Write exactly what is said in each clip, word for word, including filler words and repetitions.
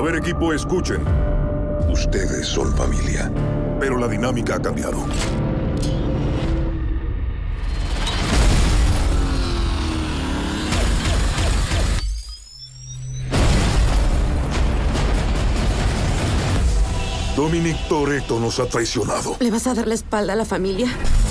ver, equipo, escuchen. Ustedes son familia. Pero la dinámica ha cambiado. Dominic Toretto nos ha traicionado. ¿Le vas a dar la espalda a la familia?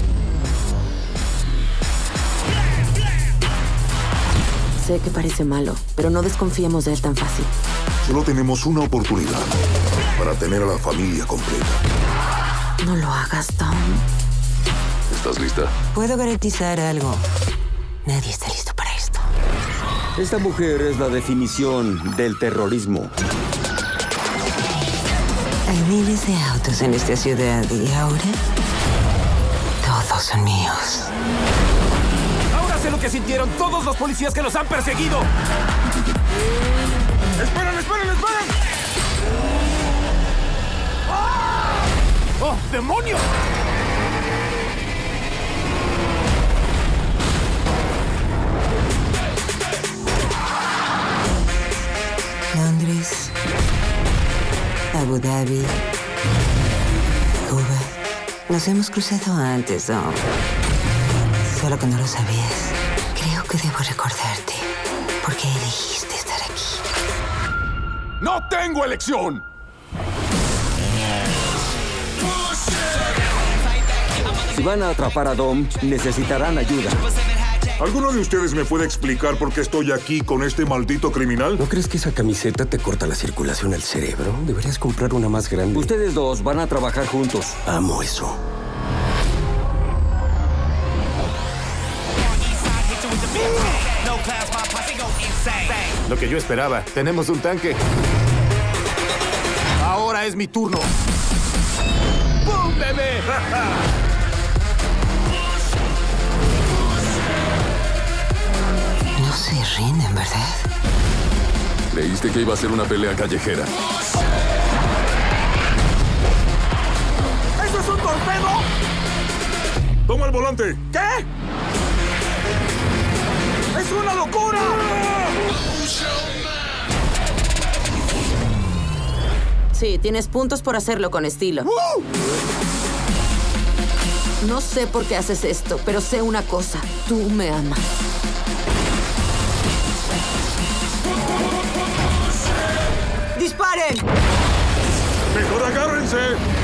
Sé que parece malo, pero no desconfiemos de él tan fácil. Solo tenemos una oportunidad para tener a la familia completa. No lo hagas, Tom. ¿Estás lista? Puedo garantizar algo. Nadie está listo para esto. Esta mujer es la definición del terrorismo. Hay miles de autos en esta ciudad y ahora todos son míos. Ahora sé lo que sintieron todos los policías que los han perseguido. ¡Esperen, esperen, esperen! ¡Oh, demonios! Londres, Abu Dhabi, Cuba. Nos hemos cruzado antes, Dom. Solo que no lo sabías. Creo que debo recordarte por qué elegiste estar aquí. ¡No tengo elección! Si van a atrapar a Dom, necesitarán ayuda. ¿Alguno de ustedes me puede explicar por qué estoy aquí con este maldito criminal? ¿No crees que esa camiseta te corta la circulación al cerebro? Deberías comprar una más grande. Ustedes dos van a trabajar juntos. Amo eso. Lo que yo esperaba. Tenemos un tanque. Ahora es mi turno. ¡Bum, bebé! No se rinden, ¿verdad? Leíste que iba a ser una pelea callejera. ¿Eso es un torpedo? ¡Toma el volante! ¿Qué? ¡Es una locura! Sí, tienes puntos por hacerlo con estilo. ¡Uh! No sé por qué haces esto, pero sé una cosa. Tú me amas. ¡Disparen! ¡Mejor agárrense!